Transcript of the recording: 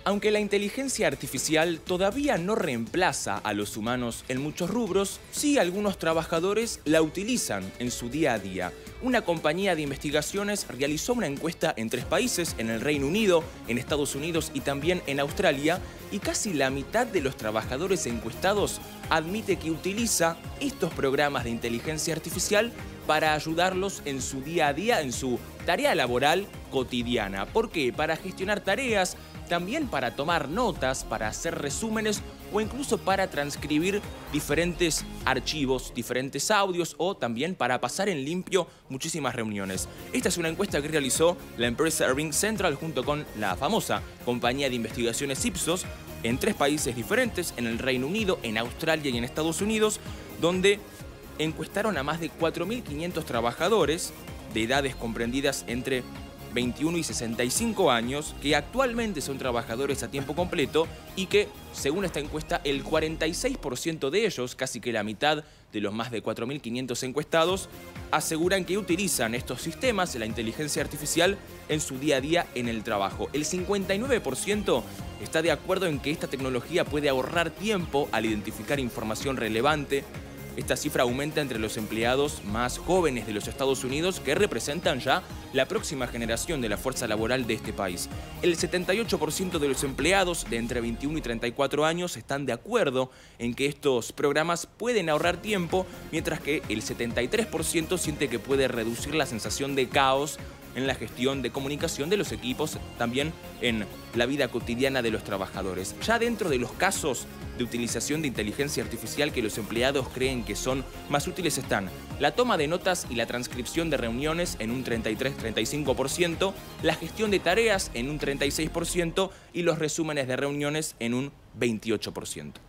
Aunque la inteligencia artificial todavía no reemplaza a los humanos en muchos rubros, sí algunos trabajadores la utilizan en su día a día. Una compañía de investigaciones realizó una encuesta en 3 países, en el Reino Unido, en Estados Unidos y también en Australia, y casi la mitad de los trabajadores encuestados admite que utiliza estos programas de inteligencia artificial para ayudarlos en su día a día, en su tarea laboral cotidiana. ¿Por qué? Para gestionar tareas, también para tomar notas, para hacer resúmenes o incluso para transcribir diferentes archivos, diferentes audios o también para pasar en limpio muchísimas reuniones. Esta es una encuesta que realizó la empresa RingCentral junto con la famosa compañía de investigaciones Ipsos en 3 países diferentes, en el Reino Unido, en Australia y en Estados Unidos, donde encuestaron a más de 4.500 trabajadores de edades comprendidas entre 21 y 65 años, que actualmente son trabajadores a tiempo completo y que, según esta encuesta, el 46% de ellos, casi que la mitad de los más de 4.500 encuestados, aseguran que utilizan estos sistemas, la inteligencia artificial, en su día a día en el trabajo. El 59% está de acuerdo en que esta tecnología puede ahorrar tiempo al identificar información relevante. Esta cifra aumenta entre los empleados más jóvenes de los Estados Unidos, que representan ya la próxima generación de la fuerza laboral de este país. El 78% de los empleados de entre 21 y 34 años están de acuerdo en que estos programas pueden ahorrar tiempo, mientras que el 73% siente que puede reducir la sensación de caos en la gestión de comunicación de los equipos, también en la vida cotidiana de los trabajadores. Ya dentro de los casos de utilización de inteligencia artificial que los empleados creen que son más útiles están la toma de notas y la transcripción de reuniones en un 33-35%, la gestión de tareas en un 36% y los resúmenes de reuniones en un 28%.